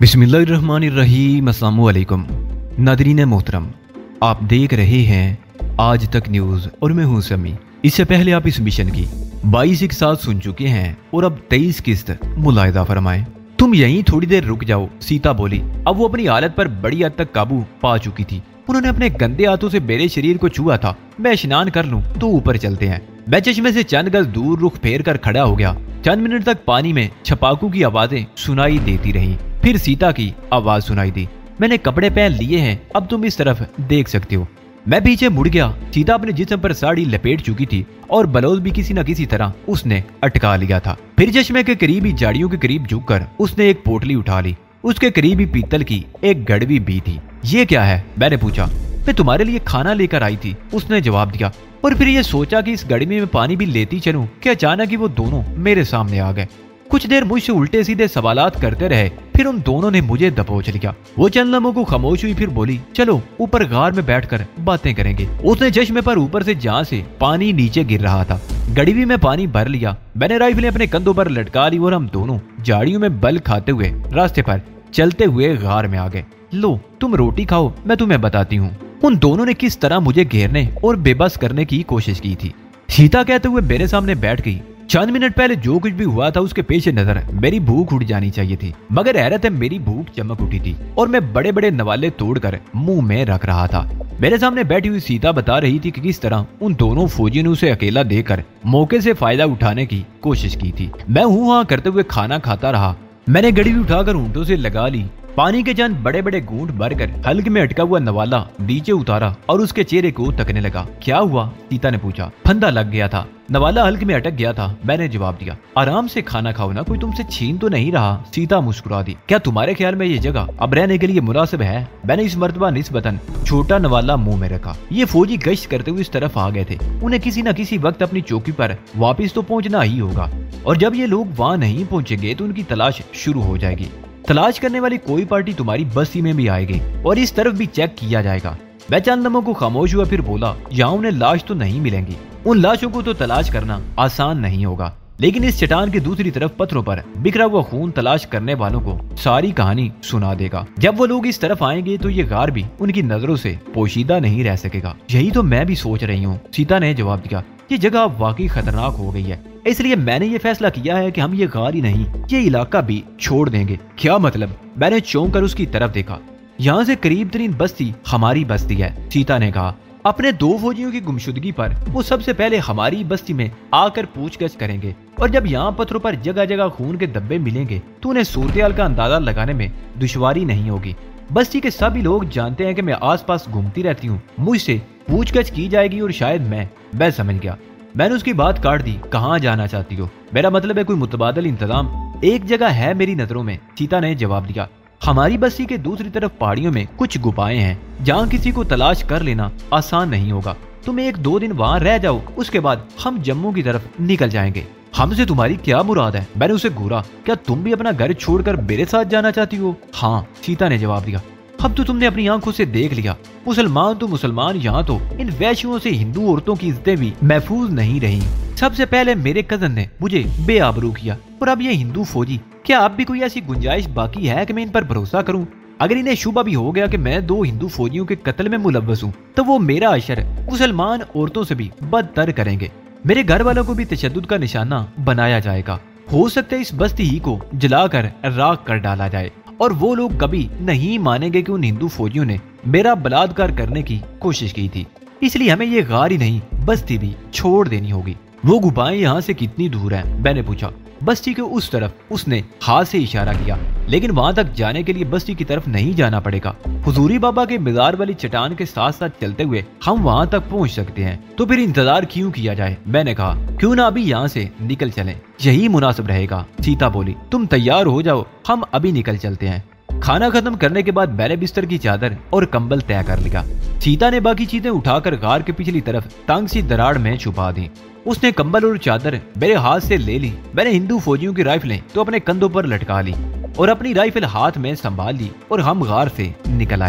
बिस्मिल्लाहिर्रहमानिर्रहीम। अस्सलामु अलैकुम नादरीन मोहतरम, आप देख रहे हैं आज तक न्यूज़ और मैं हूं समी। इससे पहले आप इस मिशन की 22 एक साथ सुन चुके हैं और अब 23 किस्त मुलाहिदा फरमाएं। तुम यहीं थोड़ी देर रुक जाओ, सीता बोली। अब वो अपनी हालत पर बड़ी हद तक काबू पा चुकी थी। उन्होंने अपने गंदे हाथों से मेरे शरीर को छुआ था। मैं स्नान कर लूं तो ऊपर चलते हैं। मैं चश्मे से चंद गज दूर रुख फेर कर खड़ा हो गया। चंद मिनट तक पानी में छपाकू की आवाजें सुनाई देती रहीं। फिर सीता की आवाज सुनाई दी, मैंने कपड़े पहन लिए हैं, अब तुम इस तरफ देख सकते हो। मैं पीछे मुड़ गया। सीता अपने जिस्म पर साड़ी लपेट चुकी थी और ब्लाउज भी किसी न किसी तरह उसने अटका लिया था। फिर चश्मे के करीब ही झाड़ियों के करीब झुककर उसने एक पोटली उठा ली। उसके करीब ही पीतल की एक गड़वी भी थी। ये क्या है? मैंने पूछा। मैं तुम्हारे लिए खाना लेकर आई थी, उसने जवाब दिया। और फिर ये सोचा कि इस गड़वी में पानी भी लेती चलूं कि अचानक ही वो दोनों मेरे सामने आ गए। कुछ देर मुझसे उल्टे सीधे सवालात करते रहे, फिर उन दोनों ने मुझे दबोच लिया। वो चंद लम्हों को खामोश हुई, फिर बोली, चलो ऊपर गार में बैठकर बातें करेंगे। उसने चश्मे पर ऊपर से जहां से पानी नीचे गिर रहा था गड़वी में पानी भर लिया। मैंने राइफलें अपने कंधों पर लटका ली और हम दोनों झाड़ियों में बल खाते हुए रास्ते पर चलते हुए गार में आ गए। लो तुम रोटी खाओ, मैं तुम्हें बताती हूँ। उन दोनों ने किस तरह मुझे घेरने और बेबस करने की कोशिश की थी। सीता कहते हुए मेरे सामने बैठ गई। चंद मिनट पहले जो कुछ भी हुआ था उसके पेश नजर मेरी भूख उठ जानी चाहिए थी, मगर हैरत है मेरी भूख चमक उठी थी और मैं बड़े बड़े नवाले तोड़कर मुंह में रख रहा था। मेरे सामने बैठी हुई सीता बता रही थी कि किस तरह उन दोनों फौजियों ने उसे अकेला देकर मौके से फायदा उठाने की कोशिश की थी। मैं हूँ हाँ करते हुए खाना खाता रहा। मैंने गड़वी उठाकर ऊंटों से लगा ली। पानी के चंद बड़े बड़े घूंट भरकर हल्क में अटका हुआ नवाला नीचे उतारा और उसके चेहरे को तकने लगा। क्या हुआ? सीता ने पूछा। फंदा लग गया था, नवाला हल्क में अटक गया था, मैंने जवाब दिया। आराम से खाना खाओ ना, कोई तुमसे छीन तो नहीं रहा? सीता मुस्कुरा दी। क्या तुम्हारे ख्याल में ये जगह अब रहने के लिए मुनासिब है? मैंने इस मर्तबा निस्बतन छोटा नवाला मुंह में रखा। ये फौजी गश्त करते हुए इस तरफ आ गए थे। उन्हें किसी न किसी वक्त अपनी चौकी पर वापिस तो पहुंचना ही होगा और जब ये लोग वहाँ नहीं पहुंचेंगे तो उनकी तलाश शुरू हो जाएगी। तलाश करने वाली कोई पार्टी तुम्हारी बस्ती में भी आएगी और इस तरफ भी चेक किया जाएगा। मैं चंद लम्हों को खामोश हुआ, फिर बोला, यहाँ उन्हें लाश तो नहीं मिलेंगी। उन लाशों को तो तलाश करना आसान नहीं होगा, लेकिन इस चट्टान की दूसरी तरफ पत्थरों पर बिखरा हुआ खून तलाश करने वालों को सारी कहानी सुना देगा। जब वो लोग इस तरफ आएंगे तो ये गार भी उनकी नजरों से पोशीदा नहीं रह सकेगा। यही तो मैं भी सोच रही हूँ, सीता ने जवाब दिया। ये जगह वाकई खतरनाक हो गई है, इसलिए मैंने ये फैसला किया है कि हम ये गार ही नहीं, ये इलाका भी छोड़ देंगे। क्या मतलब? मैंने चौंक कर उसकी तरफ देखा। यहाँ से करीब तरीन बस्ती हमारी बस्ती है, सीता ने कहा। अपने दो फौजियों की गुमशुदगी पर वो सबसे पहले हमारी बस्ती में आकर पूछगछ करेंगे और जब यहाँ पत्थरों पर जगह जगह खून के धब्बे मिलेंगे तो उन्हें सूरत-ए-हाल का अंदाजा लगाने में दुश्वारी नहीं होगी। बस्ती के सभी लोग जानते हैं कि मैं आसपास घूमती रहती हूँ। मुझसे पूछगछ की जाएगी और शायद मैं समझ गया। मैंने उसकी बात काट दी। कहाँ जाना चाहती हो? मेरा मतलब है कोई मुतबादल इंतजाम। एक जगह है मेरी नजरों में, सीता ने जवाब दिया। हमारी बस्ती के दूसरी तरफ पहाड़ियों में कुछ गुफाएं हैं जहाँ किसी को तलाश कर लेना आसान नहीं होगा। तुम 1-2 दिन वहाँ रह जाओ, उसके बाद हम जम्मू की तरफ निकल जाएंगे। हमसे तुम्हारी क्या मुराद है? मैंने उसे घूरा। क्या तुम भी अपना घर छोड़कर मेरे साथ जाना चाहती हो? हाँ, सीता ने जवाब दिया। अब तो तुमने अपनी आंखों से देख लिया, मुसलमान तो मुसलमान, यहाँ तो इन वैश्यों से हिंदू औरतों की इज्जतें भी महफूज नहीं रही। सबसे पहले मेरे कजन ने मुझे बेआबरू किया और अब ये हिंदू फौजी। क्या अब भी कोई ऐसी गुंजाइश बाकी है कि मैं इन पर भरोसा करूं? अगर इन्हें शुबा भी हो गया कि मैं 2 हिंदू फौजियों के कत्ल में मुलव्वस हूं, तो वो मेरा अशर मुसलमान औरतों से भी बदतर करेंगे। मेरे घर वालों को भी तशद्दुद का निशाना बनाया जाएगा। हो सकता है इस बस्ती ही को जलाकर राख कर डाला जाए और वो लोग कभी नहीं मानेंगे कि उन हिंदू फौजियों ने मेरा बलात्कार करने की कोशिश की थी। इसलिए हमें ये गार ही नहीं, बस्ती भी छोड़ देनी होगी। वो गुफाएं यहाँ से कितनी दूर हैं? मैंने पूछा। बस्ती के उस तरफ, उसने हाथ से इशारा किया। लेकिन वहां तक जाने के लिए बस्ती की तरफ नहीं जाना पड़ेगा। हुजूरी बाबा के मज़ार वाली चट्टान के साथ साथ चलते हुए हम वहां तक पहुंच सकते हैं। तो फिर इंतजार क्यों किया जाए? मैंने कहा। क्यों ना अभी यहाँ से निकल चलें, यही मुनासिब रहेगा, सीता बोली। तुम तैयार हो जाओ, हम अभी निकल चलते हैं। खाना खत्म करने के बाद मैंने बिस्तर की चादर और कंबल तय कर लिया। सीता ने बाकी चीजें उठाकर गार के पिछली तरफ तंग सी दराड़ में छुपा दी। उसने कंबल और चादर मेरे हाथ से ले ली। मैंने हिंदू फौजियों की राइफलें तो अपने कंधों पर लटका ली और अपनी राइफल हाथ में संभाल ली और हम गार से निकल आए।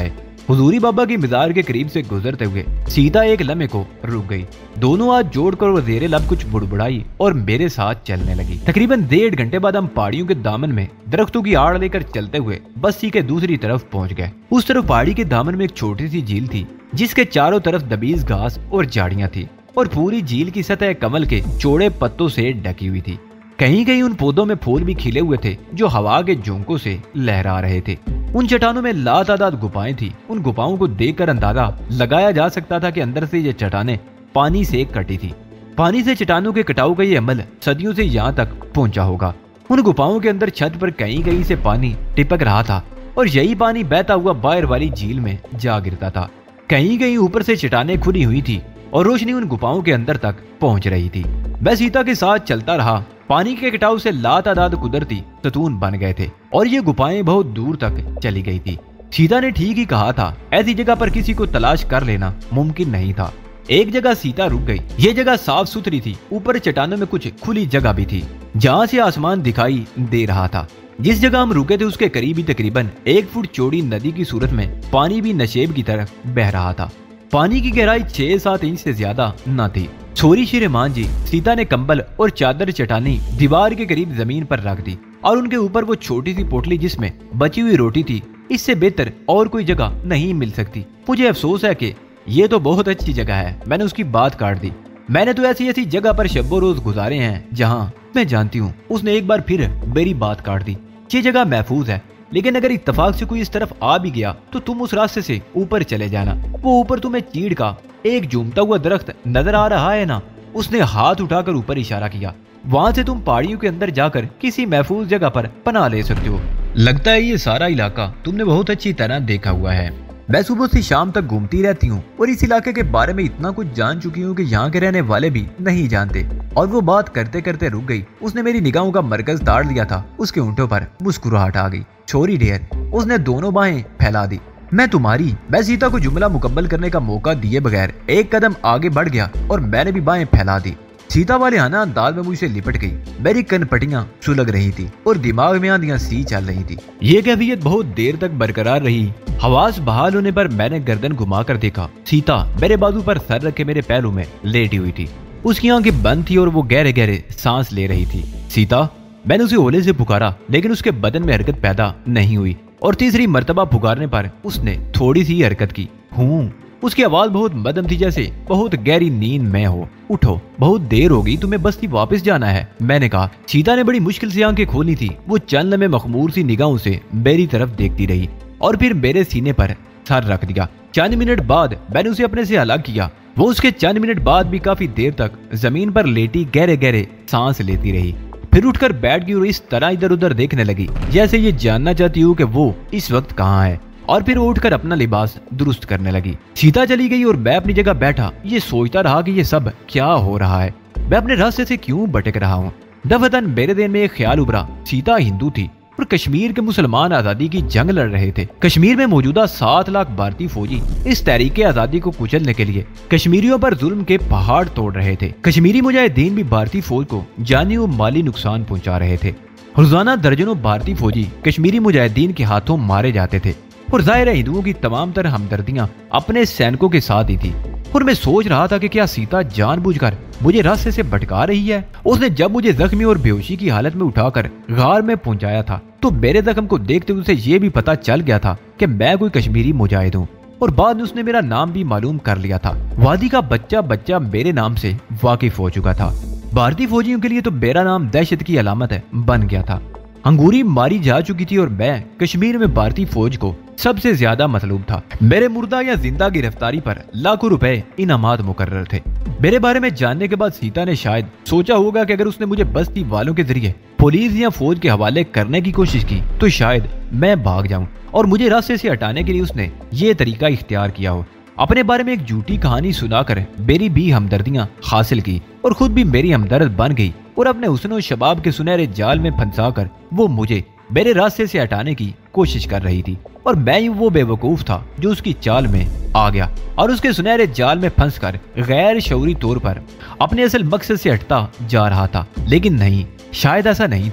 हुजूरी बाबा की मज़ार के करीब से गुजरते हुए सीता एक लम्हे को रुक गई। दोनों हाथ जोड़कर वो ज़ेरे लब कुछ बुड़बुड़ाई और मेरे साथ चलने लगी। तकरीबन 1.5 घंटे बाद हम पहाड़ियों के दामन में दरख्तों की आड़ लेकर चलते हुए बस्ती के दूसरी तरफ पहुंच गए। उस तरफ पहाड़ी के दामन में एक छोटी सी झील थी जिसके चारों तरफ दबीज घास और झाड़ियां थी और पूरी झील की सतह कमल के चौड़े पत्तों से ढकी हुई थी। कहीं कहीं उन पौधों में फूल भी खिले हुए थे जो हवा के झोंकों से लहरा रहे थे। उन चट्टानों में लातादाद गुफाएं थी। उन गुफाओं को देखकर अंदाजा लगाया जा सकता था कि अंदर से ये चट्टानें पानी से कटी थी। पानी से चट्टानों के कटाव का ये अमल सदियों से यहाँ तक पहुंचा होगा। उन गुफाओं के अंदर छत पर कहीं कहीं से पानी टिपक रहा था और यही पानी बहता हुआ बाहर वाली झील में जा गिरता था। कहीं कहीं ऊपर से चट्टानें खुली हुई थी और रोशनी उन गुफाओं के अंदर तक पहुंच रही थी। मैं सीता के साथ चलता रहा। पानी के कटाव से लातादाद कुदरती सतून बन गए थे और ये गुफाएं बहुत दूर तक चली गई थी। सीता ने ठीक ही कहा था, ऐसी जगह पर किसी को तलाश कर लेना मुमकिन नहीं था। एक जगह सीता रुक गई। ये जगह साफ सुथरी थी। ऊपर चट्टानों में कुछ खुली जगह भी थी जहाँ से आसमान दिखाई दे रहा था। जिस जगह हम रुके थे उसके करीब ही तकरीबन 1 फुट चौड़ी नदी की सूरत में पानी भी नशेब की तरफ बह रहा था। पानी की गहराई 6-7 इंच से ज्यादा न थी। छोरी श्रीमान जी, सीता ने कंबल और चादर चटानी दीवार के करीब जमीन पर रख दी और उनके ऊपर वो छोटी सी पोटली जिसमें बची हुई रोटी थी। इससे बेहतर और कोई जगह नहीं मिल सकती। मुझे अफसोस है कि ये तो बहुत अच्छी जगह है। मैंने उसकी बात काट दी। मैंने तो ऐसी ऐसी जगह पर शब्बो रोज गुजारे हैं जहाँ मैं जानती हूँ। उसने एक बार फिर मेरी बात काट दी। ये जगह महफूज है, लेकिन अगर इत्तेफाक से कोई इस तरफ आ भी गया तो तुम उस रास्ते से ऊपर चले जाना। वो ऊपर तुम्हें चीड़ का एक झूमता हुआ दरख्त नजर आ रहा है ना? उसने हाथ उठाकर ऊपर इशारा किया। वहां से तुम पहाड़ियों के अंदर जाकर किसी महफूज जगह पर पनाह ले सकते हो। लगता है ये सारा इलाका तुमने बहुत अच्छी तरह देखा हुआ है। मैं सुबह से शाम तक घूमती रहती हूँ और इस इलाके के बारे में इतना कुछ जान चुकी हूँ कि यहाँ के रहने वाले भी नहीं जानते। और वो बात करते करते रुक गई। उसने मेरी निगाहों का मरकज ताड़ लिया था। उसके होंठों पर मुस्कुराहट आ गई। छोरी ढेर, उसने दोनों बाहें फैला दी। मैं तुम्हारी। मैं सीता को जुमला मुकम्मल करने का मौका दिए बगैर एक कदम आगे बढ़ गया और मैंने भी बाहें फैला दी। सीता वाले आना अंदाज में मुझसे लिपट गई। मेरी कनपटियां सुलग रही थी और दिमाग में आंधियां सी चल रही थी। ये कैफियत बहुत देर तक बरकरार रही। हवास बहाल होने पर मैंने गर्दन घुमाकर देखा। सीता मेरे बाजू पर सर रखे मेरे पैरों में लेटी हुई थी। उसकी आंखें बंद थी और वो गहरे गहरे सांस ले रही थी। सीता, मैंने उसे ओले से पुकारा, लेकिन उसके बदन में हरकत पैदा नहीं हुई और तीसरी मर्तबा पुकारने पर उसने थोड़ी सी हरकत की। हूँ। उसकी आवाज बहुत मध्यम थी, जैसे बहुत गहरी नींद में हो। उठो, बहुत देर हो गई, तुम्हें बस्ती वापस जाना है, मैंने कहा। सीता ने बड़ी मुश्किल से आंखें खोली थी। वो चंद में मखमूर सी निगाहों से मेरी तरफ देखती रही और फिर मेरे सीने पर सर रख दिया। चंद मिनट बाद मैंने उसे अपने से अलग किया। वो उसके चंद मिनट बाद भी काफी देर तक जमीन पर लेटी गहरे गहरे सांस लेती रही। फिर उठकर बैठ गई और इस तरह इधर उधर देखने लगी जैसे ये जानना चाहती हूँ कि वो इस वक्त कहाँ है। और फिर वो उठकर अपना लिबास दुरुस्त करने लगी। सीता चली गई और मैं अपनी जगह बैठा ये सोचता रहा कि ये सब क्या हो रहा है। मैं अपने रास्ते से क्यों भटक रहा हूँ। दफतन मेरे दिल में एक ख्याल उभरा। सीता हिंदू थी और कश्मीर के मुसलमान आजादी की जंग लड़ रहे थे। कश्मीर में मौजूदा 7 लाख भारतीय फौजी इस तहरीके आजादी को कुचलने के लिए कश्मीरियों पर जुल्म के पहाड़ तोड़ रहे थे। कश्मीरी मुजाहिदीन भी भारतीय फौज को जानी और माली नुकसान पहुंचा रहे थे। रोजाना दर्जनों भारतीय फौजी कश्मीरी मुजाहिदीन के हाथों मारे जाते थे और जाहिर है हिंदुओं की तमाम तरह हमदर्दियां अपने सैनिकों के साथ ही थी। और मैं सोच रहा था कि क्या सीता जानबूझकर मुझे रास्ते से भटका रही है। उसने जब मुझे जख्मी और बेहोशी की हालत में उठाकर गार में पहुंचाया था तो मेरे जख्म को देखते उसे ये भी पता चल गया था कि मैं कोई कश्मीरी मुजाहिद हूँ। और बाद में उसने मेरा नाम भी मालूम कर लिया था। वादी का बच्चा बच्चा मेरे नाम से वाकिफ हो चुका था। भारतीय फौजियों के लिए तो मेरा नाम दहशत की अलामत है बन गया था। अंगूरी मारी जा चुकी थी और मैं कश्मीर में भारतीय फौज को सबसे ज्यादा मतलूब था। मेरे मुर्दा या जिंदा गिरफ्तारी पर लाखों रुपए इनामात मुकर्रर थे। मेरे बारे में जानने के बाद सीता ने शायद सोचा होगा कि अगर उसने मुझे बस्ती वालों के जरिए पुलिस या फौज के हवाले करने की कोशिश की तो शायद मैं भाग जाऊं और मुझे रास्ते से हटाने के लिए उसने ये तरीका इख्तियार किया हो। अपने बारे में एक झूठी कहानी सुनाकर मेरी भी हमदर्दियां हासिल की और खुद भी मेरी हमदर्द बन गई और अपने हुस्न शबाब के सुनहरे जाल में फंसाकर वो मुझे मेरे रास्ते से हटाने की कोशिश कर रही थी। और मैं वो बेवकूफ था जो उसकी चाल में आ गया और उसके सुनहरे जाल में फंसकर गैर शऊरी तौर पर अपने असल मकसद से हटता जा रहा था। लेकिन नहीं, शायद ऐसा नहीं था।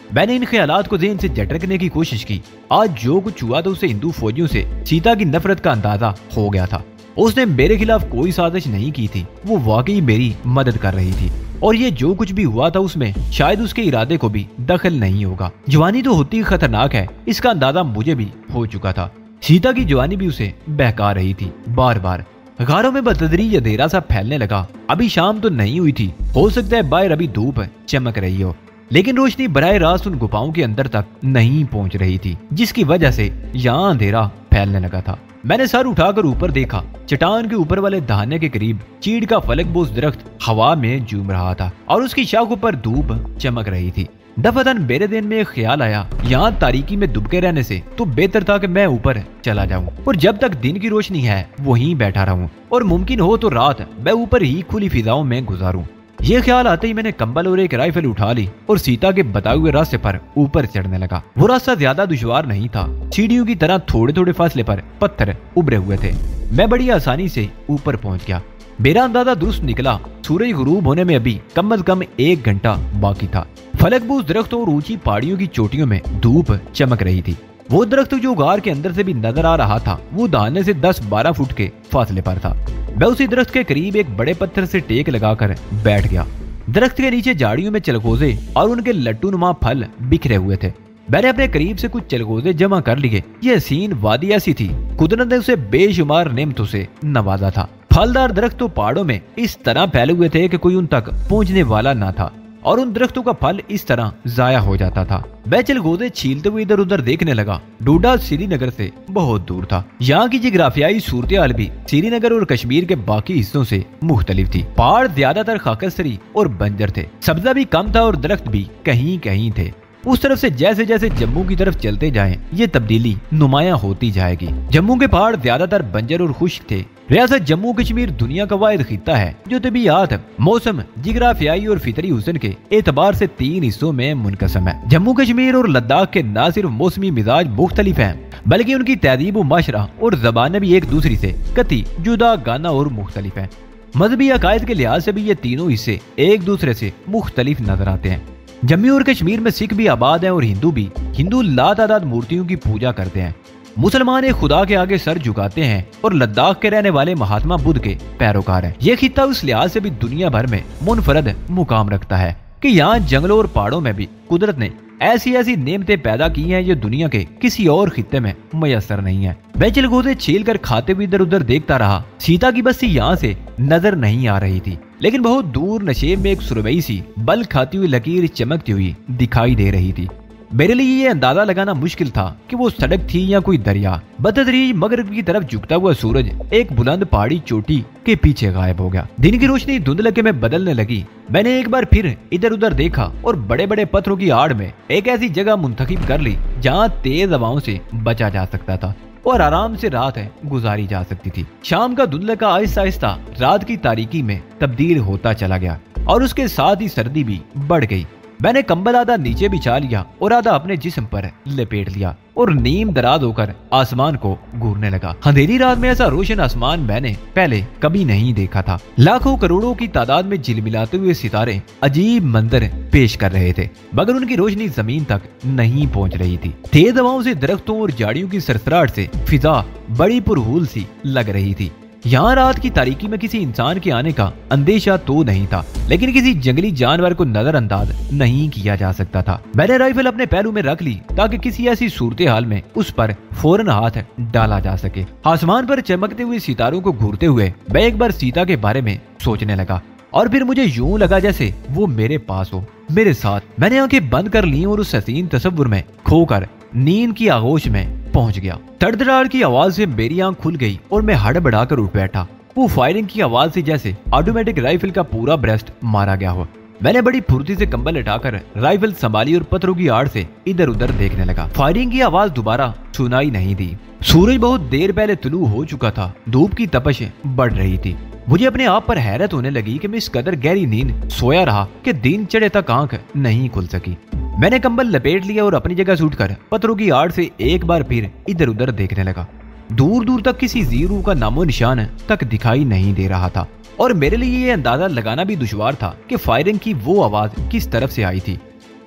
मैंने इन ख्यालात को ज़हन से झटकने की कोशिश की। आज जो कुछ हुआ था उसे हिंदू फौजियों से सीता की नफरत का अंदाजा हो गया था। उसने मेरे खिलाफ कोई साजिश नहीं की थी, वो वाकई मेरी मदद कर रही थी और ये जो कुछ भी हुआ था उसमें शायद उसके इरादे को भी दखल नहीं होगा। जवानी तो होती खतरनाक है, इसका अंदाजा मुझे भी हो चुका था। सीता की जवानी भी उसे बहका रही थी। बार बार गारों में बतदरीज अंधेरा सा फैलने लगा। अभी शाम तो नहीं हुई थी, हो सकता है बाहर अभी धूप चमक रही हो, लेकिन रोशनी बराह रास्त उन गुफाओं के अंदर तक नहीं पहुंच रही थी, जिसकी वजह से यहाँ अंधेरा फैलने लगा था। मैंने सर उठाकर ऊपर देखा। चट्टान के ऊपर वाले दहाने के करीब चीड़ का फलकबोज दरख्त हवा में झूम रहा था और उसकी शाखों पर धूप चमक रही थी। दफातन मेरे दिन में एक ख्याल आया, यहाँ तारीकी में दुबके रहने से तो बेहतर था कि मैं ऊपर चला जाऊं और जब तक दिन की रोशनी है वहीं बैठा रहूं और मुमकिन हो तो रात मैं ऊपर ही खुली फिजाओं में गुजारूं। ये ख्याल आते ही मैंने कंबल और एक राइफल उठा ली और सीता के बताए हुए रास्ते पर ऊपर चढ़ने लगा। वो रास्ता ज्यादा दुश्वार नहीं था, सीढ़ियों की तरह थोड़े थोड़े फासले पर पत्थर उभरे हुए थे। मैं बड़ी आसानी से ऊपर पहुंच गया। मेरा अंदाजा दुरुस्त निकला। सूरज गुरूब होने में अभी कम से कम 1 घंटा बाकी था। फलकबूज दरख्तों और ऊंची पहाड़ियों की चोटियों में धूप चमक रही थी। वो दरख्त जो गार के अंदर से भी नजर आ रहा था वो दहाने से 10-12 फुट के फासले पर था। मैं उसी दरख्त के करीब एक बड़े पत्थर से टेक लगाकर बैठ गया। दरख्त के नीचे झाड़ियों में चलगोजे और उनके लट्टू नुमा फल बिखरे हुए थे। मैंने अपने करीब से कुछ चलगोजे जमा कर लिए। यह हसीन वादी ऐसी थी, कुदरत ने उसे बेशुमार नेमतों से नवाजा था। फलदार दरख्त तो पहाड़ों में इस तरह फैले हुए थे कि कोई उन तक पहुंचने वाला न था और उन दरख्तों का फल इस तरह जाया हो जाता था। मैं चलगोजे छीलते हुए इधर उधर देखने लगा। डोडा श्रीनगर से बहुत दूर था। यहाँ की जिग्राफियाई सूरत हाल भी श्रीनगर और कश्मीर के बाकी हिस्सों से मुख्तलिफ थी। पहाड़ ज्यादातर खाकस्तरी और बंजर थे, सब्जा भी कम था और दरख्त भी कहीं कहीं थे। उस तरफ से जैसे जैसे जम्मू की तरफ चलते जाएं, ये तब्दीली नुमायां होती जाएगी। जम्मू के पहाड़ ज्यादातर बंजर और खुश्क थे। रियासत जम्मू कश्मीर दुनिया का वाहिद खित्ता है जो तबीयत, मौसम, जिग्राफियाई और फितरी हुस्न के एतबार से 3 हिस्सों में मुनकसम है। जम्मू कश्मीर और लद्दाख के न सिर्फ मौसमी मिजाज मुख्तलिफ हैं, बल्कि उनकी तहजीब व माशरा और जबानें भी एक दूसरी से कती जुदा गाना और मुख्तलिफ हैं। मजहबी अकायद के लिहाज से भी ये तीनों हिस्से एक दूसरे से मुख्तलिफ नजर आते हैं। जम्मू और कश्मीर में सिख भी आबाद हैं और हिंदू भी। हिंदू लातादाद मूर्तियों की पूजा करते हैं। मुसलमान एक खुदा के आगे सर झुकाते हैं और लद्दाख के रहने वाले महात्मा बुद्ध के पैरोकार हैं। ये खित्ता उस लिहाज से भी दुनिया भर में मुनफरद मुकाम रखता है कि यहाँ जंगलों और पहाड़ों में भी कुदरत ने ऐसी ऐसी नेमतें पैदा की हैं जो दुनिया के किसी और खित्ते में मयसर नहीं है। मैं चिलगोजे छील कर खाते हुए इधर उधर देखता रहा। सीता की बस्ती यहाँ से नजर नहीं आ रही थी, लेकिन बहुत दूर नशेब में एक सुरमई सी बल खाती हुई लकीर चमकती हुई दिखाई दे रही थी। मेरे लिए ये अंदाजा लगाना मुश्किल था कि वो सड़क थी या कोई दरिया। बतदरीज मगरिब की तरफ झुकता हुआ सूरज एक बुलंद पहाड़ी चोटी के पीछे गायब हो गया। दिन की रोशनी धुंधलके में बदलने लगी। मैंने एक बार फिर इधर उधर देखा और बड़े बड़े पत्थरों की आड़ में एक ऐसी जगह मुंतखब कर ली जहाँ तेज हवाओं से बचा जा सकता था और आराम से रात गुजारी जा सकती थी। शाम का धुंधलका आहिस्ता आहिस्ता रात की तारीकी में तब्दील होता चला गया और उसके साथ ही सर्दी भी बढ़ गई। मैंने कंबल आधा नीचे बिछा लिया और आधा अपने जिस्म पर लपेट लिया और नीम दराज होकर आसमान को घूरने लगा। अंधेरी रात में ऐसा रोशन आसमान मैंने पहले कभी नहीं देखा था। लाखों करोड़ों की तादाद में झिलमिलाते हुए सितारे अजीब मंजर पेश कर रहे थे, मगर उनकी रोशनी जमीन तक नहीं पहुंच रही थी। तेज हवाओं से, दरख्तों और झाड़ियों की सरसराहट से फिजा बड़ी पुरहूल सी लग रही थी। यहाँ रात की तारीकी में किसी इंसान के आने का अंदेशा तो नहीं था, लेकिन किसी जंगली जानवर को नजरअंदाज नहीं किया जा सकता था। मैंने राइफल अपने पहलू में रख ली ताकि किसी ऐसी सूरत हाल में उस पर फौरन हाथ डाला जा सके। आसमान पर चमकते हुए सितारों को घूरते हुए मैं एक बार सीता के बारे में सोचने लगा और फिर मुझे यूं लगा जैसे वो मेरे पास हो, मेरे साथ। मैंने आंखें बंद कर ली और उस हसीन तस्वुर में खोकर नींद की आगोश में पहुंच गया। तड़तड़ाहट की आवाज से मेरी आंख खुल गई और मैं हड़बड़ाकर उठ बैठा। वो फायरिंग की आवाज से जैसे ऑटोमेटिक राइफल का पूरा ब्रेस्ट मारा गया हो। मैंने बड़ी फुर्ती से कंबल उठाकर राइफल संभाली और पत्थरों की आड़ से इधर उधर देखने लगा। फायरिंग की आवाज दोबारा सुनाई नहीं दी। सूरज बहुत देर पहले तुलू हो चुका था। धूप की तपश बढ़ रही थी। मुझे अपने आप पर हैरत होने लगी कि मैं इस कदर गहरी नींद सोया रहा कि दिन चढ़े तक आंख नहीं खुल सकी। मैंने कंबल लपेट लिया और अपनी जगह से उठकर पत्थरों की आड़ से एक बार फिर इधर उधर देखने लगा। दूर दूर तक किसी जीरू का नामो निशान तक दिखाई नहीं दे रहा था और मेरे लिए ये अंदाजा लगाना भी दुश्वार था कि फायरिंग की वो आवाज किस तरफ से आई थी।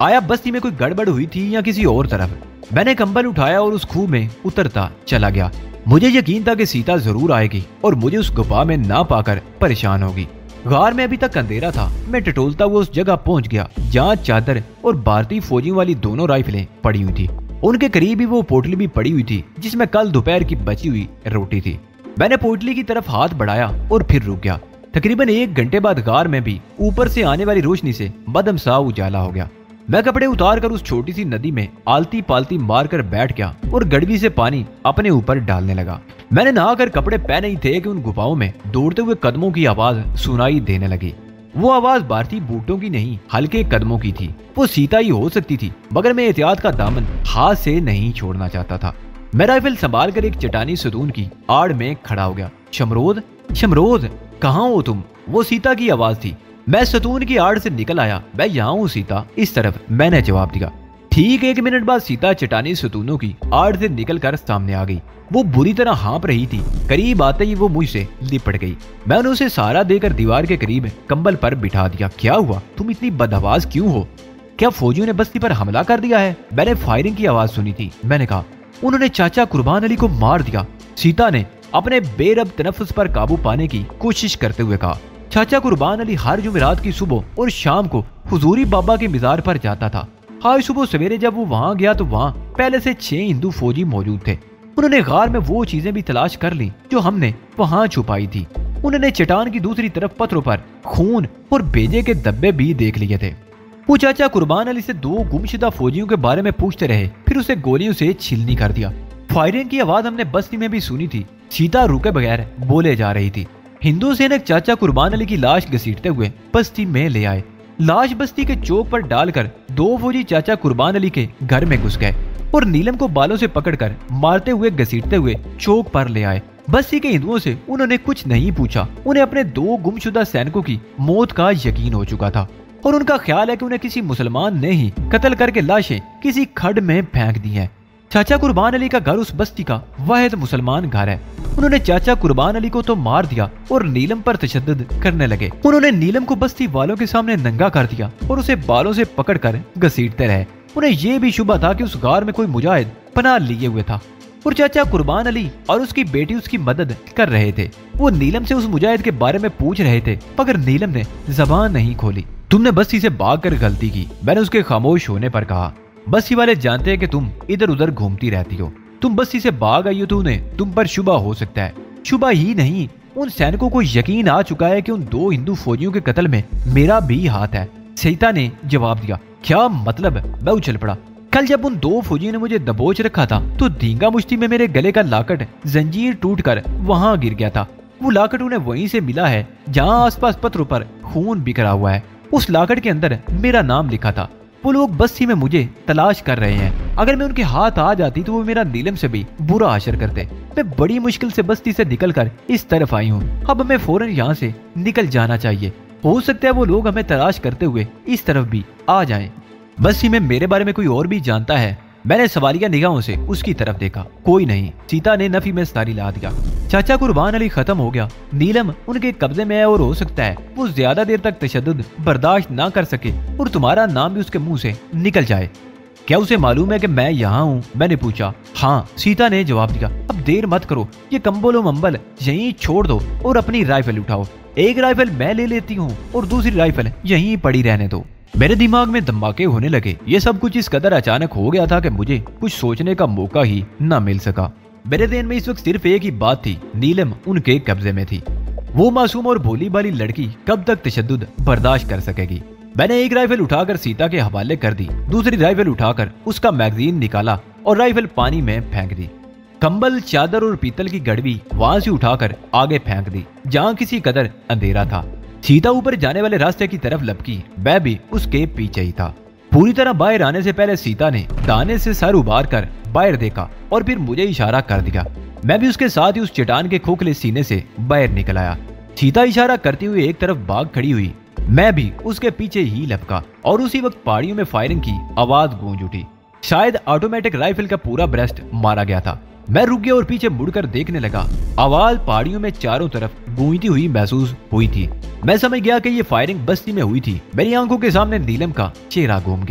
आया बस्ती में कोई गड़बड़ हुई थी या किसी और तरफ। मैंने कंबल उठाया और उस खूह में उतरता चला गया। मुझे यकीन था कि सीता जरूर आएगी और मुझे उस गुफा में ना पाकर परेशान होगी। गार में अभी तक अंधेरा था। मैं टटोलता हुआ उस जगह पहुंच गया जहाँ चादर और भारतीय फौजियों वाली दोनों राइफलें पड़ी हुई थी। उनके करीब ही वो पोटली भी पड़ी हुई थी जिसमें कल दोपहर की बची हुई रोटी थी। मैंने पोटली की तरफ हाथ बढ़ाया और फिर रुक गया। तकरीबन 1 घंटे बाद गार में भी ऊपर से आने वाली रोशनी से बदमसा उजाला हो गया। मैं कपड़े उतार कर उस छोटी सी नदी में आलती पालती मार कर बैठ गया और गड़बी से पानी अपने ऊपर डालने लगा। मैंने नहाकर कपड़े पहने ही थे कि उन गुफाओं में दौड़ते हुए कदमों की आवाज सुनाई देने लगी। वो आवाज भारतीय बूटों की नहीं, हल्के कदमों की थी। वो सीता ही हो सकती थी, मगर मैं एहतियात का दामन हाथ से नहीं छोड़ना चाहता था। मैं राइफल संभाल कर एक चट्टानी सतून की आड़ में खड़ा हो गया। शमरोद, शमरोद, कहाँ हो तुम? वो सीता की आवाज थी। मैं सतून की आड़ से निकल आया। मैं यहाँ हूँ सीता, इस तरफ, मैंने जवाब दिया। ठीक 1 मिनट बाद सीता चट्टानी सतूनों की आड़ से निकलकर सामने आ गई। वो बुरी तरह हाँप रही थी। करीब आते ही वो मुझसे लिपट गई। मैंने उसे सहारा देकर दीवार के करीब कंबल पर बिठा दिया। क्या हुआ? तुम इतनी बदहवास क्यों हो? क्या फौजियों ने बस्ती पर हमला कर दिया है? मैंने फायरिंग की आवाज सुनी थी। मैंने कहा, उन्होंने चाचा कुर्बान अली को मार दिया। सीता ने अपने बेरब तनफ्फुस पर काबू पाने की कोशिश करते हुए कहा। चाचा कुर्बान अली हर जुमेरात की सुबह और शाम को हुजूरी बाबा के मज़ार पर जाता था। आज सुबह सवेरे जब वो वहाँ गया तो वहाँ पहले से 6 हिंदू फौजी मौजूद थे। उन्होंने गार में वो चीजें भी तलाश कर ली जो हमने वहाँ छुपाई थी। उन्होंने चट्टान की दूसरी तरफ पत्थरों पर खून और भेजे के धब्बे भी देख लिए थे। वो चाचा कुर्बान अली से 2 गुमशुदा फौजियों के बारे में पूछते रहे, फिर उसे गोलियों से छीलनी कर दिया। फायरिंग की आवाज हमने बस्ती में भी सुनी थी। सीता रुके बगैर बोले जा रही थी। हिंदू सैनिक चाचा कुर्बान अली की लाश घसीटते हुए बस्ती में ले आए। लाश बस्ती के चौक पर डालकर 2 फौजी चाचा कुर्बान अली के घर में घुस गए और नीलम को बालों से पकड़कर मारते हुए घसीटते हुए चौक पर ले आए। बस्ती के हिंदुओं से उन्होंने कुछ नहीं पूछा। उन्हें अपने 2 गुमशुदा सैनिकों की मौत का यकीन हो चुका था और उनका ख्याल है कि उन्हें किसी मुसलमान ने ही कत्ल करके लाशें किसी खड्ड में फेंक दी हैं। चाचा कुर्बान अली का घर उस बस्ती का वाहिद मुसलमान घर है। उन्होंने चाचा कुर्बान अली को तो मार दिया और नीलम पर तशद्दुद करने लगे। उन्होंने नीलम को बस्ती वालों के सामने नंगा कर दिया और उसे बालों से पकड़कर घसीटते रहे। उन्हें यह भी शुबा था कि उस गार में कोई मुजाहिद पनाह लिए हुए था और चाचा कुर्बान अली और उसकी बेटी उसकी मदद कर रहे थे। वो नीलम से उस मुजाहिद के बारे में पूछ रहे थे, मगर नीलम ने जबान नहीं खोली। तुमने बस्ती से भागकर गलती की, मैंने उसके खामोश होने पर कहा। बस्ती वाले जानते हैं कि तुम इधर उधर घूमती रहती हो। तुम बस्ती से भाग आई हो तो उन्हें तुम पर शुबा हो सकता है। शुबा ही नहीं, उन सैनिकों को यकीन आ चुका है कि उन 2 हिंदू फौजियों के कत्ल में मेरा भी हाथ है। सीता ने जवाब दिया। क्या मतलब? मैं उछल पड़ा। कल जब उन 2 फौजियों ने मुझे दबोच रखा था तो धींगा मुश्ती में मेरे गले का लाकट जंजीर टूटकर वहां गिर गया था। वो लाकट उन्हें वहीं से मिला है जहां आसपास पत्थरों पर खून बिखरा हुआ है। उस लाकट के अंदर मेरा नाम लिखा था। वो लोग बस्ती में मुझे तलाश कर रहे हैं। अगर मैं उनके हाथ आ जाती तो वो मेरा नीलम से भी बुरा असर करते। मैं बड़ी मुश्किल से बस्ती से निकलकर इस तरफ आई हूँ। अब हमें फौरन यहाँ से निकल जाना चाहिए। हो सकता है वो लोग हमें तलाश करते हुए इस तरफ भी आ जाएं। बस्ती में मेरे बारे में कोई और भी जानता है? मैंने सवालिया निगाहों से उसकी तरफ देखा। कोई नहीं। सीता ने नफी में सारी ला दिया। चाचा कुर्बान अली खत्म हो गया। नीलम उनके कब्जे में है और हो सकता है वो ज्यादा देर तक तशद्दुद बर्दाश्त ना कर सके और तुम्हारा नाम भी उसके मुंह से निकल जाए। क्या उसे मालूम है कि मैं यहाँ हूँ? मैंने पूछा। हाँ, सीता ने जवाब दिया। अब देर मत करो, ये कंबल और मंबल यहीं छोड़ दो और अपनी राइफल उठाओ। एक राइफल मैं ले लेती हूँ और दूसरी राइफल यहीं पड़ी रहने दो। मेरे दिमाग में धमाके होने लगे। ये सब कुछ इस कदर अचानक हो गया था कि मुझे कुछ सोचने का मौका ही न मिल सका। मेरे ध्यान में इस वक्त सिर्फ एक ही बात थी, नीलम उनके कब्जे में थी। वो मासूम और भोली भाली लड़की कब तक तशद्दुद बर्दाश्त कर सकेगी? मैंने एक राइफल उठाकर सीता के हवाले कर दी, दूसरी राइफल उठाकर उसका मैगजीन निकाला और राइफल पानी में फेंक दी। कंबल, चादर और पीतल की गड़वी वहां से उठाकर आगे फेंक दी जहाँ किसी कदर अंधेरा था। सीता ऊपर जाने वाले रास्ते की तरफ लपकी। मैं भी उसके पीछे ही था। पूरी तरह बाहर आने से पहले सीता ने दाने से सर उबार कर बाहर देखा और फिर मुझे इशारा कर दिया। मैं भी उसके साथ ही उस चट्टान के खोखले सीने से बाहर निकल आया। सीता इशारा करती हुई एक तरफ भाग खड़ी हुई। मैं भी उसके पीछे ही लपका और उसी वक्त पहाड़ियों में फायरिंग की आवाज गूंज उठी। शायद ऑटोमेटिक राइफल का पूरा ब्रेस्ट मारा गया था। मैं रुक गया और पीछे मुड़कर देखने लगा। आवाज पहाड़ियों में चारों तरफ गूंजती हुई महसूस हुई थी। मैं समझ गया कि ये फायरिंग बस्ती में हुई थी। मेरी आंखों के सामने नीलम का चेहरा घूम गया।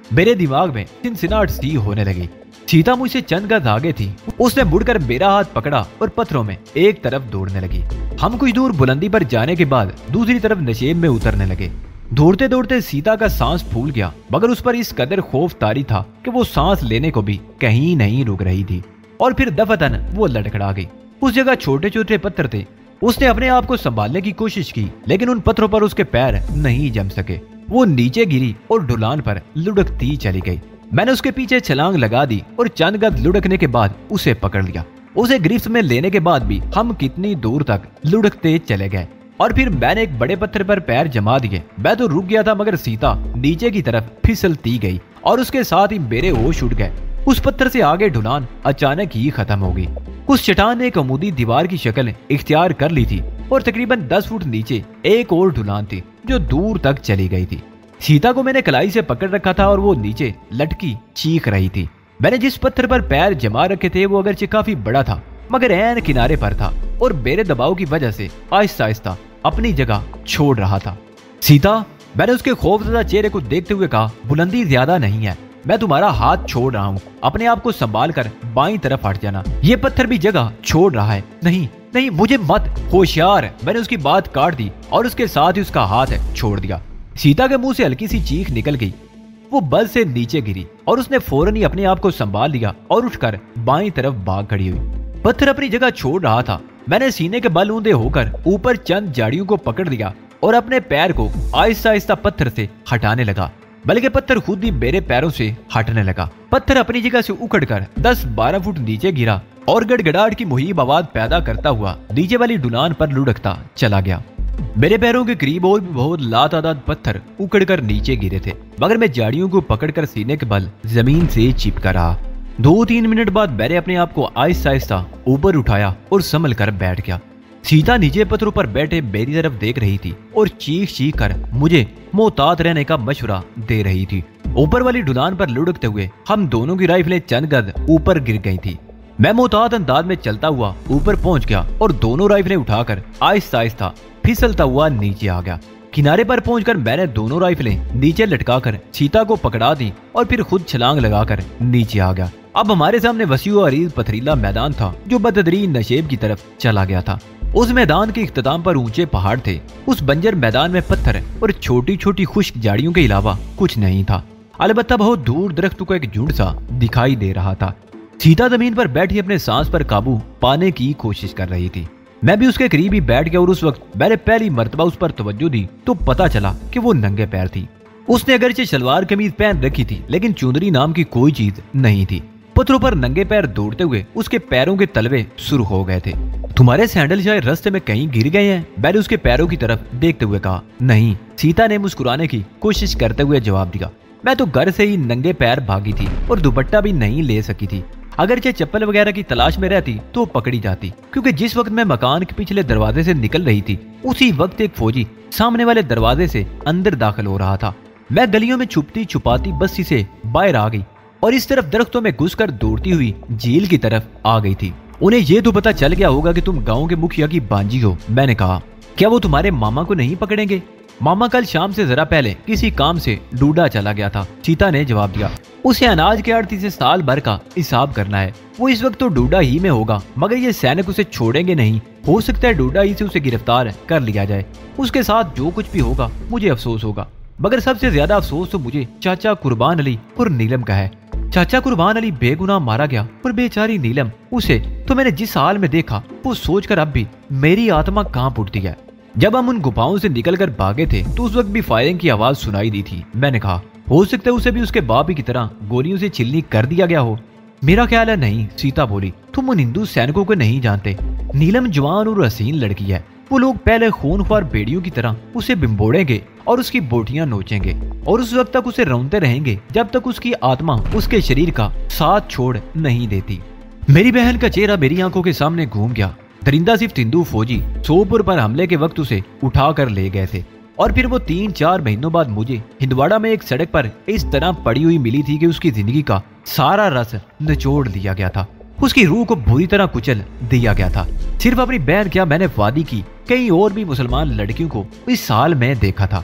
मेरे दिमाग में चिनचिनाहट सी होने लगी। सीता मुझसे चंद गज आगे थी। उसने मुड़कर मेरा हाथ पकड़ा और पत्थरों में एक तरफ दौड़ने लगी। हम कुछ दूर बुलंदी पर जाने के बाद दूसरी तरफ नशेब में उतरने लगे। दौड़ते दौड़ते सीता का सांस फूल गया, मगर उस पर इस कदर खौफ तारी था कि वो सांस लेने को भी कहीं नहीं रुक रही थी। और फिर दफतन वो लड़खड़ा गई। उस जगह छोटे छोटे पत्थर थे। उसने अपने आप को संभालने की कोशिश की, लेकिन उन पत्थरों पर उसके पैर नहीं जम सके। वो नीचे गिरी और ढुलान पर लुढ़कती चली गई। मैंने उसके पीछे छलांग लगा दी और चंद गज लुढ़कने के बाद उसे पकड़ लिया। उसे गिरफ्त में लेने के बाद भी हम कितनी दूर तक लुढ़कते चले गए और फिर मैंने एक बड़े पत्थर पर पैर जमा दिए। मैं तो रुक गया था, मगर सीता नीचे की तरफ फिसलती गई और उसके साथ ही मेरे होश उड़ गए। उस पत्थर से आगे ढुलान अचानक ही खत्म हो गई। उस चट्टान ने एक अमूदी दीवार की शक्ल इख्तियार कर ली थी और तकरीबन 10 फुट नीचे एक और ढुलान थी जो दूर तक चली गई थी। सीता को मैंने कलाई से पकड़ रखा था और वो नीचे लटकी चीख रही थी। मैंने जिस पत्थर पर पैर जमा रखे थे वो अगरचे काफी बड़ा था, मगर ऐन किनारे पर था और मेरे दबाव की वजह से आहिस्ता आहिस्ता अपनी जगह छोड़ रहा था। सीता, मैंने उसके खौफजदा चेहरे को देखते हुए कहा, बुलंदी ज्यादा नहीं है, मैं तुम्हारा हाथ छोड़ रहा हूँ, अपने आप को संभाल कर बाईं तरफ हट जाना। ये पत्थर भी जगह छोड़ रहा है। नहीं नहीं, मुझे मत। होशियार। मैंने उसकी बात काट दी और उसके साथ ही उसका हाथ छोड़ दिया। सीता के मुंह से हल्की सी चीख निकल गई। वो बल से नीचे गिरी और उसने फौरन ही अपने आप को संभाल लिया और उठकर बाईं तरफ भाग खड़ी हुई। पत्थर अपनी जगह छोड़ रहा था। मैंने सीने के बल ऊंधे होकर ऊपर चंद झाड़ियों को पकड़ लिया और अपने पैर को आहिस्ता आहिस्ता पत्थर से हटाने लगा, बल्कि पत्थर खुद ही मेरे पैरों से हटने लगा। पत्थर अपनी जगह से उखड़कर 10-12 फुट नीचे गिरा और गड़गड़ाहट की मुहीब आवाज पैदा करता हुआ नीचे वाली ढुलान पर लुढ़कता चला गया। मेरे पैरों के करीब और भी बहुत लातादाद पत्थर उखड़कर नीचे गिरे थे, मगर मैं झाड़ियों को पकड़कर सीने के बल जमीन से चिपका रहा। 2-3 मिनट बाद मैंने अपने आप को आहिस्ता आहिस्ता ऊपर उठाया और संभल कर बैठ गया। सीता नीचे पत्थरों पर बैठे मेरी तरफ देख रही थी और चीख चीख कर मुझे मोहतात रहने का मशवरा दे रही थी। ऊपर वाली ढुलान पर लुढ़कते हुए हम दोनों की राइफलें चंद गज ऊपर गिर गई थी। मैं मोहतात अंदाज में चलता हुआ ऊपर पहुंच गया और दोनों राइफलें उठाकर आहिस्ता आहिस्ता फिसलता हुआ नीचे आ गया। किनारे पर पहुंचकर मैंने दोनों राइफलें नीचे लटकाकर सीता को पकड़ा दी और फिर खुद छलांग लगाकर नीचे आ गया। अब हमारे सामने वसीउ और अरीज पथरीला मैदान था जो बदतरीन नशेब की तरफ चला गया था। उस मैदान के इख्तिताम पर ऊंचे पहाड़ थे। उस बंजर मैदान में पत्थर और छोटी छोटी खुश्क झाड़ियों के अलावा कुछ नहीं था। अलबत्ता बहुत दूर दरख्तों का एक झुंड सा दिखाई दे रहा था। सीता जमीन पर बैठी अपने सांस पर काबू पाने की कोशिश कर रही थी। मैं भी उसके करीब ही बैठ गया और उस वक्त मैंने पहली मर्तबा उस पर तवज्जो दी तो पता चला कि वो नंगे पैर थी। उसने अगरचे शलवार कमीज पहन रखी थी, लेकिन चुनरी नाम की कोई चीज नहीं थी। पत्थरों पर नंगे पैर दौड़ते हुए उसके पैरों के तलवे शुरू हो गए थे। तुम्हारे सैंडल शायद रास्ते में कहीं गिर गए हैं, मैंने उसके पैरों की तरफ देखते हुए कहा। नहीं, सीता ने मुस्कुराने की कोशिश करते हुए जवाब दिया। मैं तो घर से ही नंगे पैर भागी थी और दुपट्टा भी नहीं ले सकी थी। अगरचे चप्पल वगैरह की तलाश में रहती तो पकड़ी जाती, क्योंकि जिस वक्त मैं मकान के पिछले दरवाजे से निकल रही थी उसी वक्त एक फौजी सामने वाले दरवाजे से अंदर दाखिल हो रहा था। मैं गलियों में छुपती छुपाती बस्ती से बाहर आ गई और इस तरफ दरख्तों में घुसकर दौड़ती हुई झील की तरफ आ गई थी। उन्हें ये तो पता चल गया होगा कि तुम गाँव के मुखिया की बांजी हो, मैंने कहा। क्या वो तुम्हारे मामा को नहीं पकड़ेंगे? मामा कल शाम से जरा पहले किसी काम से डूडा चला गया था, सीता ने जवाब दिया। उसे अनाज के आड़ती से साल भर का हिसाब करना है। वो इस वक्त तो डूडा ही में होगा, मगर ये सैनिक उसे छोड़ेंगे नहीं। हो सकता है डूडा ही से उसे गिरफ्तार कर लिया जाए। उसके साथ जो कुछ भी होगा मुझे अफसोस होगा, मगर सबसे ज्यादा अफसोस तो मुझे चाचा कुर्बान अली और नीलम का है। चाचा कुर्बान अली बेगुनाह मारा गया और बेचारी नीलम, उसे तो मैंने जिस हाल में देखा वो सोचकर अब भी मेरी आत्मा कांप उठती है। जब हम उन गुफाओं से निकलकर भागे थे तो उस वक्त भी फायरिंग की आवाज सुनाई दी थी, मैंने कहा। हो सकता है उसे भी उसके बाप की तरह गोलियों से छिलनी कर दिया गया हो। मेरा ख्याल है नहीं, सीता बोली। तुम उन हिंदू सैनिकों को नहीं जानते। नीलम जवान और हसीन लड़की है। वो लोग पहले खूनख्वार बेड़ियों की तरह उसे बिम्बोड़ेंगे और उसकी बोटियां नोचेंगे और उस वक्त तक उसे रौंदते रहेंगे जब तक उसकी आत्मा उसके शरीर का साथ छोड़ नहीं देती। मेरी बहन का चेहरा मेरी आंखों के सामने घूम गया। दरिंदा सिर्फ हिंदू फौजी सोपुर पर हमले के वक्त उसे उठा कर ले गए थे और फिर वो 3-4 महीनों बाद मुझे हिंदवाड़ा में एक सड़क पर इस तरह पड़ी हुई मिली थी कि उसकी जिंदगी का सारा रस निचोड़ लिया गया था। उसकी रूह को बुरी तरह कुचल दिया गया था। सिर्फ अपनी बहन क्या, मैंने वादी की कई और भी मुसलमान लड़कियों को इस साल में देखा था।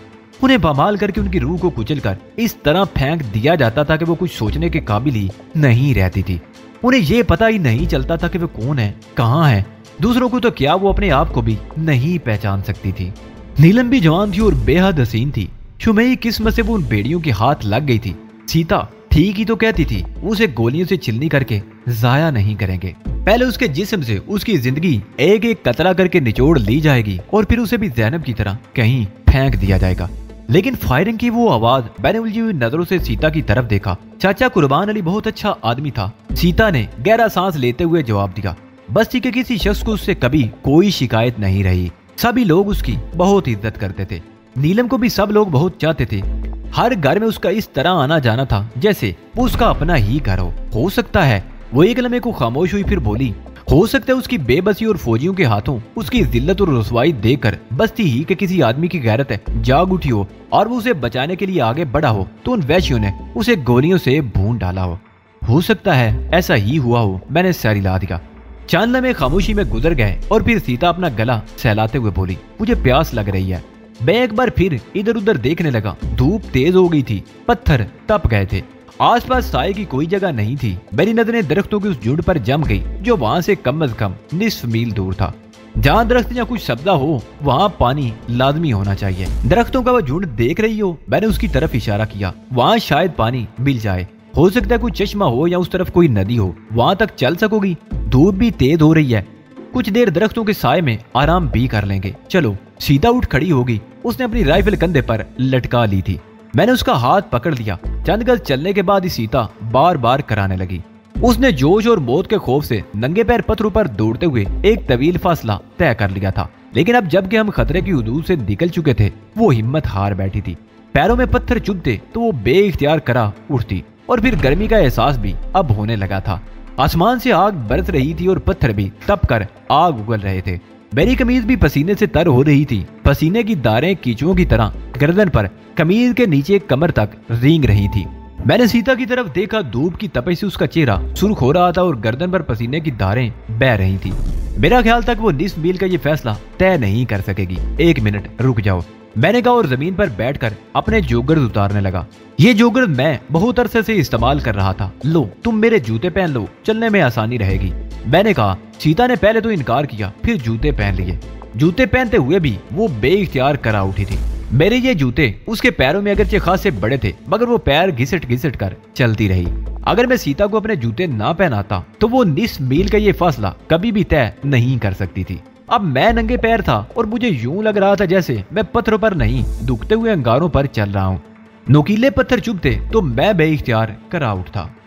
उन्हें बमाल करके उनकी रूह को कुचलकर इस तरह फेंक दिया जाता था कि वो कुछ सोचने के काबिल ही नहीं रहती थी। उन्हें ये पता ही नहीं चलता था कि वो कौन है, कहाँ है, दूसरों को तो क्या वो अपने आप को भी नहीं पहचान सकती थी। नीलम भी जवान थी और बेहद हसीन थी। शुमेई किस्मत से वो उन बेड़ियों के हाथ लग गई थी। सीता ठीक ही तो कहती थी, उसे गोलियों से छिलनी करके जाया नहीं करेंगे। पहले उसके जिस्म से उसकी जिंदगी एक एक कतरा करके निचोड़ ली जाएगी और फिर उसे भी ज़ैनब की तरह कहीं फेंक दिया जाएगा। लेकिन फायरिंग की वो आवाज, मैंने उलझी हुई नजरों से सीता की तरफ देखा। चाचा कुर्बान अली बहुत अच्छा आदमी था। सीता ने गहरा सांस लेते हुए जवाब दिया। बस्ती के किसी शख्स को उससे कभी कोई शिकायत नहीं रही। सभी लोग उसकी बहुत इज्जत करते थे। नीलम को भी सब लोग बहुत चाहते थे। हर घर में उसका इस तरह आना जाना था जैसे वो उसका अपना ही घर हो सकता है। वो एक लम्हे को खामोश हुई, फिर बोली, हो सकता है उसकी बेबसी और फौजियों के हाथों उसकी जिल्लत और रुसवाई देखकर बस्ती ही के किसी आदमी की गैरत है जाग उठी हो और वो उसे बचाने के लिए आगे बढ़ा हो तो उन वैश्यों ने उसे गोलियों से भून डाला हो सकता है ऐसा ही हुआ हो। मैंने सर हिला दिया। चंद लम्हे खामोशी में गुजर गए और फिर सीता अपना गला सहलाते हुए बोली, मुझे प्यास लग रही है। मैं एक बार फिर इधर उधर देखने लगा। धूप तेज हो गई थी, पत्थर तप गए थे, आसपास साए की कोई जगह नहीं थी। मेरी नजरें दरख्तों के उस झुंड पर जम गई जो वहां से कम अज कम निस्फ मील दूर था। जहाँ दरख्त या कुछ सब्जा हो वहाँ पानी लाजमी होना चाहिए। दरख्तों का वह झुंड देख रही हो? मैंने उसकी तरफ इशारा किया। वहाँ शायद पानी मिल जाए। हो सकता है कोई चश्मा हो या उस तरफ कोई नदी हो। वहां तक चल सकोगी? धूप भी तेज हो रही है, कुछ देर दरख्तों के साए में आराम भी कर लेंगे। चलो। सीता उठ खड़ी होगी। उसने अपनी राइफल कंधे पर लटका ली थी। मैंने उसका हाथ पकड़ लिया। चंद गज चलने के बाद ही सीता बार बार कराने लगी। उसने जोश और मौत के खौफ से नंगे पैर पत्थरों पर दौड़ते हुए एक तवील फासला तय कर लिया था। लेकिन अब जबकि हम खतरे की हुदूद से निकल चुके थे, वो हिम्मत हार बैठी थी। पैरों में पत्थर चुभते तो वो बेइख्तियार करा उठती और फिर गर्मी का एहसास भी अब होने लगा था। आसमान से आग बरस रही थी और पत्थर भी तप कर आग उगल रहे थे। मेरी कमीज भी पसीने से तर हो रही थी। पसीने की धारें कीचुओं की तरह गर्दन पर, कमीज के नीचे कमर तक रेंग रही थी। मैंने सीता की तरफ देखा। धूप की तपिश से उसका चेहरा सुर्ख हो रहा था और गर्दन पर पसीने की धारें बह रही थी। मेरा ख्याल था कि वो निस्फ मील का ये फैसला तय नहीं कर सकेगी। 1 मिनट रुक जाओ, मैंने कहा और जमीन पर बैठकर अपने जोगर्द उतारने लगा। ये जोगर्द मैं बहुत अरसे से इस्तेमाल कर रहा था। लो, तुम मेरे जूते पहन लो, चलने में आसानी रहेगी, मैंने कहा। सीता ने पहले तो इनकार किया, फिर जूते पहन लिए। जूते पहनते हुए भी वो बेइख्तियार करा उठी थी। मेरे ये जूते उसके पैरों में अगरचे खासे बड़े थे, मगर वो पैर घिसट घिसट कर चलती रही। अगर मैं सीता को अपने जूते ना पहनाता तो वो निस्फ मील का ये फासला कभी भी तय नहीं कर सकती थी। अब मैं नंगे पैर था और मुझे यूं लग रहा था जैसे मैं पत्थरों पर नहीं, दुखते हुए अंगारों पर चल रहा हूँ। नुकीले पत्थर चुभते तो मैं बेइख्तियार करा उठता।